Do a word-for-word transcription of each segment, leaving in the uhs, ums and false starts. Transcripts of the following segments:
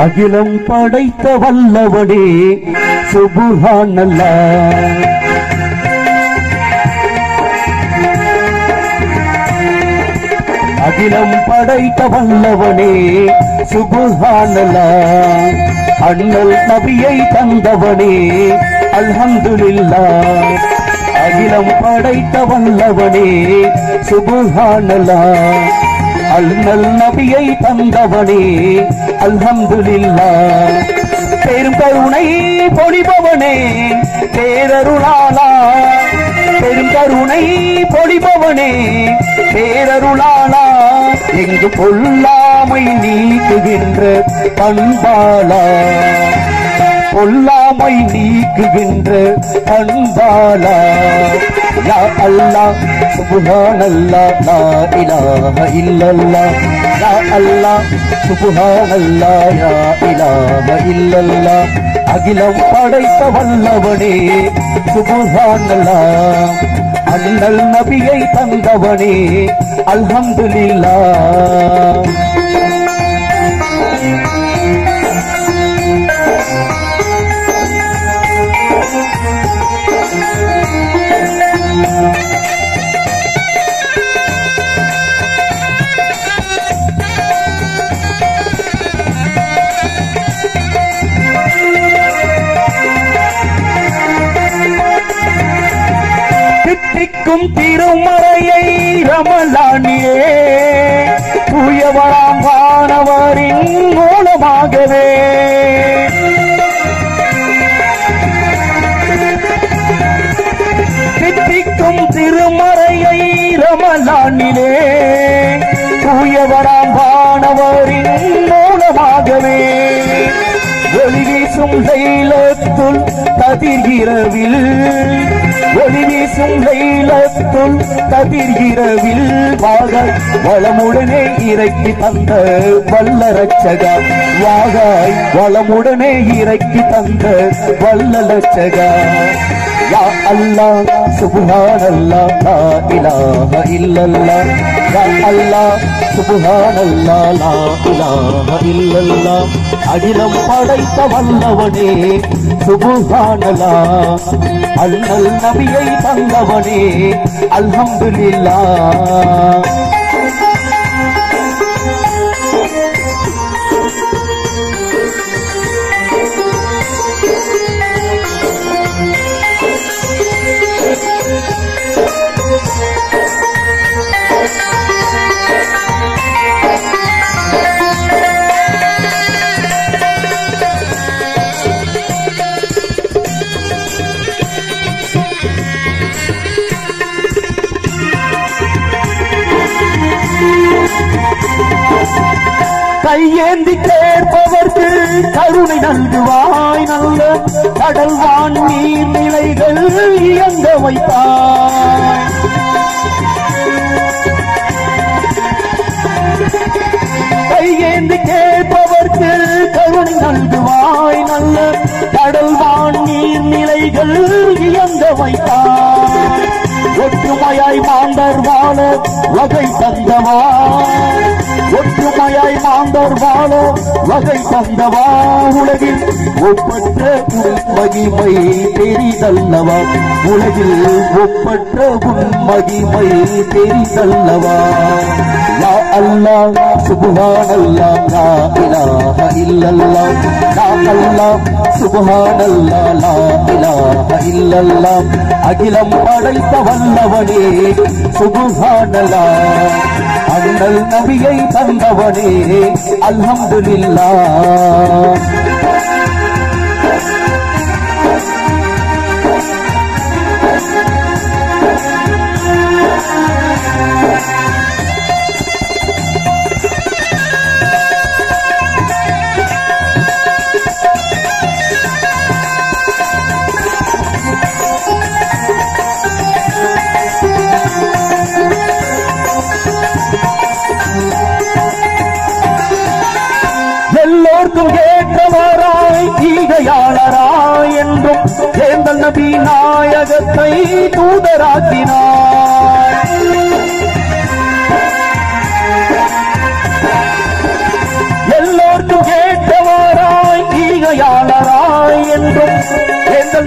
அகிலம் படைத்த வல்லவனே சுப்ஹானல்லாஹ். அகிலம் படைத்த வல்லவனே சுப்ஹானல்லாஹ். அண்ணல் நபியை தந்தவனே அல்ஹம்துலில்லாஹ். அகிலம் படைத்த வல்லவனே சுப்ஹானல்லாஹ். அண்ணல் நபியை தந்தவனே அல்ஹம்துலில்லாஹ். பெரும் கருணை பொழிபவனே பேரருளாளா. பெரும் கருணை பொழிபவனே பேரருளாளா. எங்கு பொல்லாமை நீக்குகின்ற பண்பாளா. பொல்லாமை நீக்குகின்ற பண்பாளா. யா அல்லாஹ் சுப்ஹானல்லாஹ் லா இலாஹ இல்லல்லாஹ். யா அல்லாஹ் சுப்ஹானல்லாஹ் யா இலாஹ இல்லல்லாஹ். அகிலம் படைத்த வல்லவனே சுப்ஹானல்லாஹ். அண்ணல் நபியை தந்தவனே அல்ஹம்துலில்லாஹ். தித்திக்கும் திருமறையை ரமலானிலே தூயவராம் வானவரின் மூலமாகவே தித்திக்கும் திருமறையை ரமலானிலே தூயவராம் வானவரின் மூலமாகவே ஒளி வீசும் லைலத்துல் கதிர் இரவில். ஒளி வீசும் லைலத்துல் கதிர் இரவில் வாகாய் வளமுடனே இறக்கி தந்த வல்ல ரட்சகா. வாகாய் வளமுடனே இறக்கி தந்த வல்ல ரட்சகா. யா அல்லாஹ் சுப்ஹானல்லாஹ் லா இலாஹ இல்லல்லாஹ். யா அல்லாஹ் சுப்ஹானல்லாஹ் லா இலாஹ இல்லல்லாஹ். அகிலம் படைத்த வல்லவனே சுப்ஹானல்லாஹ். அண்ணல் நபியை தந்தவனே அல்ஹம்துலில்லாஹ். கையேந்தி கேட்பவர்க்கு கருணை நல்குவாய். நல்ல கடல்வான் நீர் நிலைகள் இயங்க வைத்தாய். கையேந்தி கேட்பவர்க்கு கருணை நல்குவாய். நல்ல கடல்வான் நீர் நிலைகள் இயங்க வைத்தாய். ஒற்றுமையாய் மாந்தர் வாழ வகை தந்தவா. ஒற்றுமையாய் மாந்தர் வாழ வகை தந்தவா. உலகில் ஒப்பற்ற உன் மகிமை பெரிதல்லவா. உலகில் ஒப்பற்ற உன் மகிமை பெரிதல்லவா. யா அல்லாஹ் சுப்ஹானல்லாஹ் லா இலாஹ இல்லல்லாஹ். யா அல்லாஹ் சுப்ஹானல்லாஹ் லா இலாஹ இல்லல்லாஹ். அகிலம் படைத்த வல்லவனே சுப்ஹானல்லாஹ். அண்ணல் நபியை தந்தவனே அல்ஹம்துலில்லாஹ். எல்லோர்க்கும் ஏற்றவராய் ஈகையாளராய் என்றும் ஏந்தல் நபி நாயகத்தை தூதராக்கினார். எல்லோர்க்கும் ஏற்றவராய்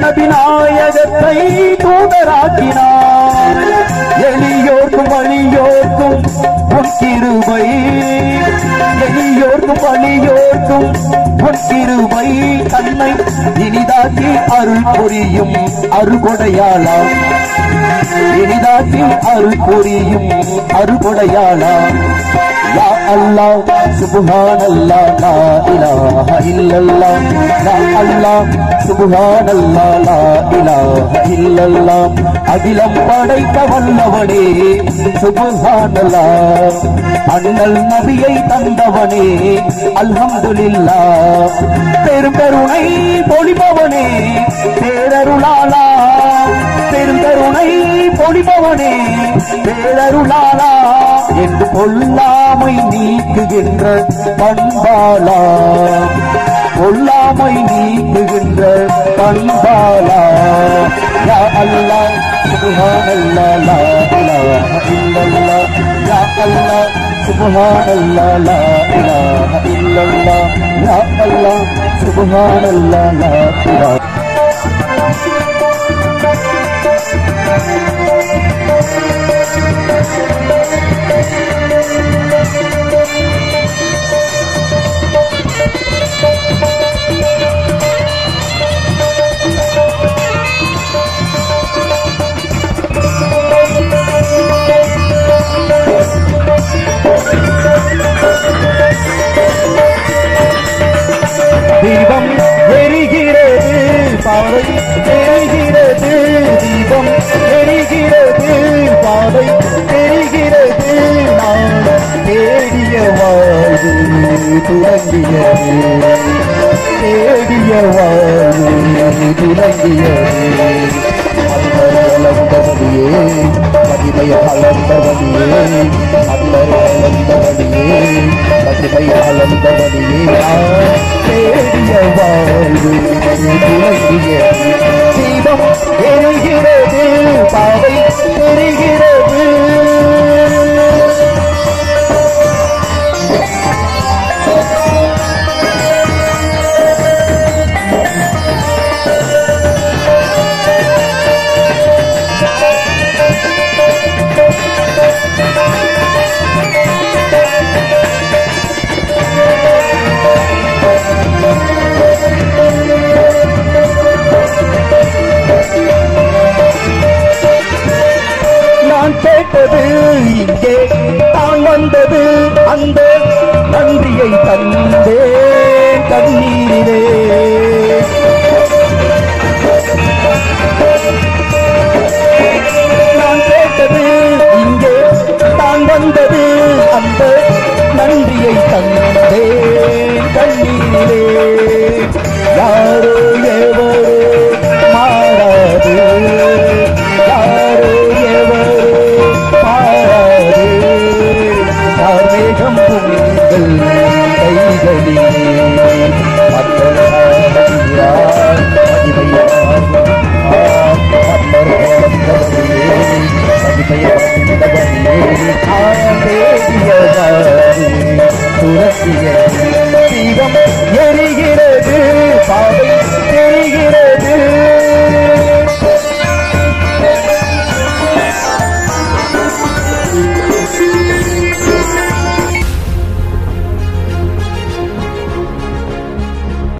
நபி நாயகத்தை தூதராக்கினார். எளியோர்க்கும் வழியோர்க்கும் உன் கிருபை, எளியோர்க்கும் வழியோர்க்கும் உன் கிருபை தன்னை இனிதாக்கி அருள் புரியும் அருகொடையாளா, இனிதாக்கி அருள் புரியும் அருகொடையாளா. யா அல்லாஹ் சுப்ஹானல்லாஹ் லா இலாஹ இல்லல்லாஹ், யா அல்லாஹ் சுப்ஹானல்லாஹ் லா இலாஹ இல்லல்லாஹ். அகிலம் படைத்த வல்லவனே சுப்ஹானல்லாஹ், அண்ணல் நபியை தந்தவனே அல்ஹம்துலில்லாஹ். பெருங்கருணை பொழிபவனே பேரருளாளா, பெருங்கருணை பொழிபவனே பேரருளாளா. என்று கொல்லாமை நீக்குகின்ற பண்பாளா, கொல்லாமை நீக்குகின்ற பண்பாளா. யா அல்லாஹ் சுப்ஹானல்லாஹ் லா இலாஹ இல்லல்லாஹ், யா அல்லாஹ் சுப்ஹானல்லாஹ் லா இலாஹ இல்லல்லாஹ், யா அல்லாஹ் சுப்ஹானல்லாஹ் லா இலாஹ. தீபம் எரிகிறது பாதை தெரிகிறது, தீபம் எரிகிறது பாதை தெரிகிறது. நான் தேடிய வாழ்வு துலங்கியது, தேடிய வாழ்வு துலங்கியது. மலர்ந்தவடியே மகிமை அலர்ந்தவடியே, மலர் அலர்ந்தவடியே மகிமை அலர்ந்தவடியே. தேடிய வாழ்வு துலங்கியது, தீபம் எரிகிறது பாவை தெரிகிறது. கேட்டது இங்கே தான் வந்தது, அந்த நன்றியை தந்தே கண்ணீரிலே